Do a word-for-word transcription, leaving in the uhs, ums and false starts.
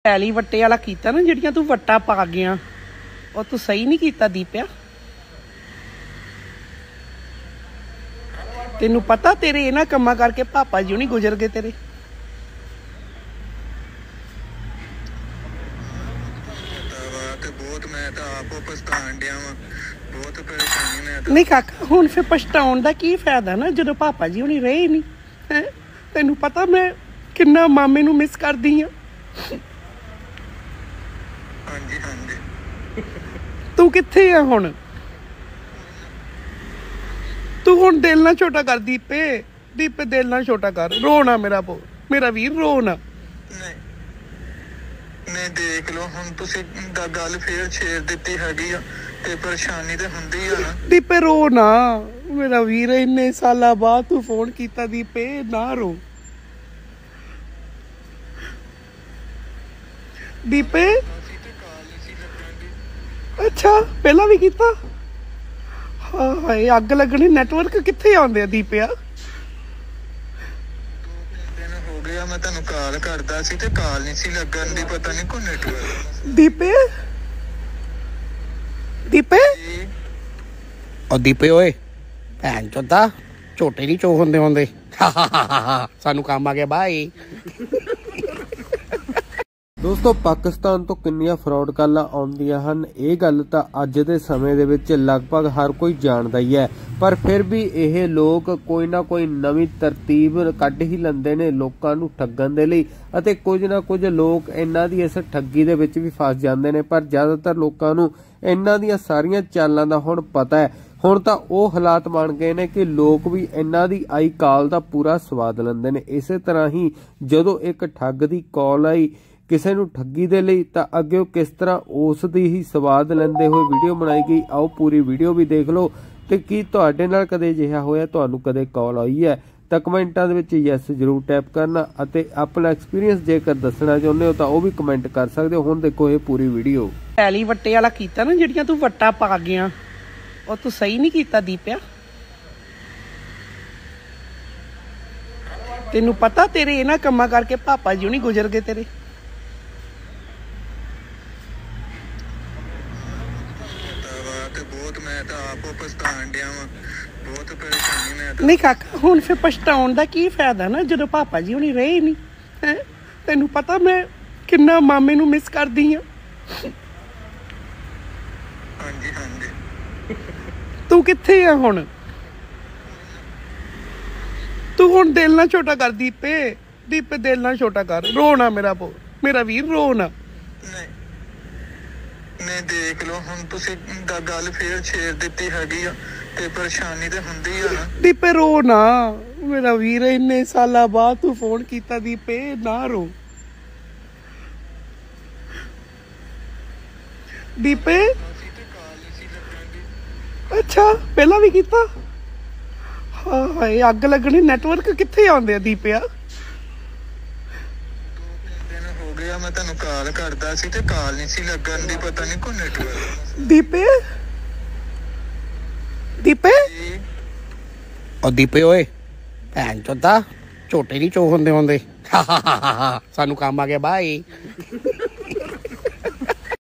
ਪੈਲੀ ਵੱਟੇ ਵਾਲਾ ਕੀਤਾ ਨਾ, ਜਿਹੜੀਆਂ ਤੂੰ ਵੱਟਾ ਪਾ ਗਿਆ ਉਹ ਤੂੰ ਸਹੀ ਨਹੀਂ ਕੀਤਾ ਦੀਪਿਆ। ਤੈਨੂੰ ਪਤਾ ਤੇਰੇ ਇਹਨਾਂ ਕੰਮਾਂ ਕਰਕੇ ਪਾਪਾ ਜੀ ਨਹੀਂ ਗੁਜ਼ਰ ਗਏ ਤੇਰੇ। ਨਹੀਂ ਕਾਕਾ, ਹੁਣ ਫਿਰ ਪਛਤਾਉਣ ਦਾ ਕੀ ਫਾਇਦਾ ਨਾ, ਜਦੋਂ ਪਾਪਾ ਜੀ ਹੁਣੀ ਰਹੇ ਨਹੀਂ ਹੈ। ਤੈਨੂੰ ਪਤਾ ਮੈਂ ਕਿੰਨਾ ਮਾਮੇ ਨੂੰ ਮਿਸ ਕਰਦੀ ਆ। ਹਾਂਜੀ ਹਾਂਜੀ। ਤੂੰ ਕਿੱਥੇ ਆ ਹੁਣ? ਤੂੰ ਹੁਣ ਦਿਲ ਨਾ ਛੋਟਾ ਕਰ ਦੀਪੇ, ਦੀਪੇ ਦਿਲ ਨਾ ਛੋਟਾ ਕਰ। ਰੋਣਾ ਮੇਰਾ ਪੋ, ਮੇਰਾ ਵੀਰ ਰੋਣਾ। ਨਹੀਂ ਨਹੀਂ, ਦੇਖ ਲਓ ਹੁਣ ਤੁਸੀਂ ਦਾ ਗੱਲ ਫੇਰ ਛੇੜ ਦਿੱਤੀ ਹੈਗੀ ਆ ਤੇ ਪਰੇਸ਼ਾਨੀ ਤੇ ਹੁੰਦੀ ਆ ਨਾ। ਦੀਪੇ ਰੋ ਨਾ ਮੇਰਾ ਵੀਰ, ਇੰਨੇ ਸਾਲਾਂ ਬਾਅਦ ਤੂੰ ਫੋਨ ਕੀਤਾ ਦੀਪੇ, ਨਾ ਰੋ ਦੀਪੇ। ਅੱਛਾ ਪਹਿਲਾਂ ਵੀ ਕੀਤਾ? ਹਾਏ ਅੱਗ ਲੱਗਣੀ। ਨੈਟਵਰਕ ਕਿੱਥੇ ਆਉਂਦੇ ਆ ਦੀਪਿਆ? ਦਿਨ ਹੋ ਗਿਆ ਮੈਂ ਤੁਹਾਨੂੰ ਕਾਲ ਕਰਦਾ ਸੀ ਤੇ ਕਾਲ ਨਹੀਂ ਸੀ ਲੱਗਣ ਦੀ, ਪਤਾ ਨਹੀਂ ਕੋ ਨੈਟਵਰਕ। ਦੀਪੇ ਦੀਪੇ ਉਹ ਦੀਪੇ ਓਏ, ਭੈਣ ਚੋਦਾ ਝੋਟੇ ਨਹੀਂ ਚੋ ਹੁੰਦੇ ਹੁੰਦੇ। ਸਾਨੂੰ ਕੰਮ ਆ ਗਿਆ, ਬਾਏ। ਦੋਸਤੋ, ਪਾਕਿਸਤਾਨ ਤੋਂ ਕਿੰਨੀਆਂ ਫਰਾਡ ਕਾਲਾਂ ਆਉਂਦੀਆਂ ਹਨ ਇਹ ਗੱਲ ਤਾਂ ਅੱਜ ਦੇ ਸਮੇਂ ਦੇ ਵਿੱਚ ਲਗਭਗ ਹਰ ਕੋਈ ਜਾਣਦਾ ਹੀ ਹੈ, ਪਰ ਫਿਰ ਵੀ ਇਹ ਲੋਕ ਕੋਈ ਨਾ ਕੋਈ ਨਵੀਂ ਤਰਤੀਬ ਕੱਢ ਹੀ ਲੈਂਦੇ ਨੇ ਲੋਕਾਂ ਨੂੰ ਠੱਗਣ ਦੇ ਲਈ, ਅਤੇ ਕੁਝ ਨਾ ਕੁਝ ਲੋਕ ਇਹਨਾਂ ਦੀ ਇਸ ਠੱਗੀ ਦੇ ਵਿੱਚ ਵੀ ਫਸ ਜਾਂਦੇ ਨੇ। ਪਰ ਜ਼ਿਆਦਾਤਰ ਲੋਕਾਂ ਨੂੰ ਇਹਨਾਂ ਦੀਆਂ ਸਾਰੀਆਂ ਚਾਲਾਂ ਦਾ ਹੁਣ ਪਤਾ ਹੈ। ਹੁਣ ਤਾਂ ਉਹ ਹਾਲਾਤ ਬਣ ਗਏ ਨੇ ਕਿ ਲੋਕ ਵੀ ਇਹਨਾਂ ਦੀ ਆਈ ਕਾਲ ਦਾ ਪੂਰਾ ਸਵਾਦ ਲੈਂਦੇ ਨੇ। ਇਸੇ ਤਰ੍ਹਾਂ ਹੀ ਜਦੋਂ ਇੱਕ ਠੱਗ ਦੀ ਕਾਲ ਆਈ ਕਿਸੇ ਨੂੰ ਠੱਗੀ ਦੇ ਲਈ, ਤਾਂ ਅੱਗੇ ਉਹ ਕਿਸ ਤਰ੍ਹਾਂ ਉਸ ਦੀ ਹੀ ਸਵਾਦ ਲੈਂਦੇ ਹੋਏ ਵੀਡੀਓ ਬਣਾਈ ਗਈ। ਆਓ ਪੂਰੀ ਵੀਡੀਓ ਵੀ ਦੇਖ ਲਓ। ਤੇ ਕੀ ਤੁਹਾਡੇ ਨਾਲ ਕਦੇ ਅਜਿਹਾ ਹੋਇਆ, ਤੁਹਾਨੂੰ ਕਦੇ ਕਾਲ ਆਈ ਹੈ? ਤਾਂ ਕਮੈਂਟਾਂ ਦੇ ਵਿੱਚ ਯੈਸ ਜ਼ਰੂਰ ਟਾਈਪ ਕਰਨਾ, ਅਤੇ ਆਪਣਾ ਐਕਸਪੀਰੀਅੰਸ ਜੇਕਰ ਦੱਸਣਾ ਚਾਹੁੰਦੇ ਹੋ ਤਾਂ ਉਹ ਵੀ ਕਮੈਂਟ ਕਰ ਸਕਦੇ ਹੋ। ਹੁਣ ਦੇਖੋ ਇਹ ਪੂਰੀ ਵੀਡੀਓ। ਪੈਲੀ ਵੱਟੇ ਵਾਲਾ ਕੀਤਾ ਨਾ, ਜਿਹੜੀਆਂ ਤੂੰ ਵੱਟਾ ਪਾ ਗਿਆ ਉਹ ਤੂੰ ਸਹੀ ਨਹੀਂ ਕੀਤਾ ਦੀਪਿਆ। ਤੈਨੂੰ ਪਤਾ ਤੇਰੇ ਇਹਨਾਂ ਕੰਮਾਂ ਕਰਕੇ ਪਾਪਾ ਜੀ ਨਹੀਂ ਗੁਜ਼ਰ ਗਏ ਤੇਰੇ। ਨਹੀਂ ਕਾਕਾ, ਹੁਣ ਫਿਰ ਪਛਤਾਉਣ ਦਾ ਕੀ ਫਾਇਦਾ ਨਾ, ਜਦੋਂ ਪਾਪਾ ਜੀ ਹੁਣੀ ਰਹੇ ਨਹੀਂ ਹੈ। ਤੈਨੂੰ ਪਤਾ ਮੈਂ ਕਿੰਨਾ ਮਾਮੇ ਨੂੰ ਮਿਸ ਕਰਦੀ ਆ। ਹਾਂਜੀ ਹਾਂਜੀ। ਤੂੰ ਕਿੱਥੇ ਆ ਹੁਣ? ਤੂੰ ਹੁਣ ਦਿਲ ਨਾ ਛੋਟਾ ਕਰ ਦੀਪੇ, ਦੀਪੇ ਦਿਲ ਨਾ ਛੋਟਾ ਕਰ। ਰੋਣਾ ਮੇਰਾ ਪੋ, ਮੇਰਾ ਵੀਰ ਰੋਣਾ। ਨਹੀਂ ਨਹੀਂ, ਦੇਖ ਲਓ ਹੁਣ ਤੁਸੀਂ ਦਾ ਗੱਲ ਫੇਰ ਛੇੜ ਦਿੱਤੀ ਹੈਗੀ ਆ ਤੇ ਪਰੇਸ਼ਾਨੀ ਤੇ ਹੁੰਦੀ ਆ ਨਾ। ਦੀਪੇ ਰੋ ਨਾ ਮੇਰਾ ਵੀਰ, ਇੰਨੇ ਸਾਲਾਂ ਬਾਅਦ ਤੂੰ ਫੋਨ ਕੀਤਾ ਦੀਪੇ, ਨਾ ਰੋ ਦੀਪੇ। ਅੱਛਾ ਪਹਿਲਾਂ ਵੀ ਕੀਤਾ? ਹਾਏ ਅੱਗ ਲੱਗਣੀ। ਨੈਟਵਰਕ ਕਿੱਥੇ ਆਉਂਦੇ ਆ ਦੀਪਿਆ? ਦਿਨ ਹੋ ਗਿਆ ਮੈਂ ਤੁਹਾਨੂੰ ਕਾਲ ਕਰਦਾ ਸੀ ਤੇ ਕਾਲ ਨਹੀਂ ਸੀ ਲੱਗਣ ਦੀ, ਪਤਾ ਨਹੀਂ ਕੋ ਨੈਟਵਰਕ। ਦੀਪੇ ਦੀਪੇ ਉਹ ਦੀਪੇ ਓਏ, ਭੈਣ ਚੋਦਾ ਝੋਟੇ ਨਹੀਂ ਚੋ ਹੁੰਦੇ ਹੁੰਦੇ। ਸਾਨੂੰ ਕੰਮ ਆ ਗਿਆ, ਬਾਏ।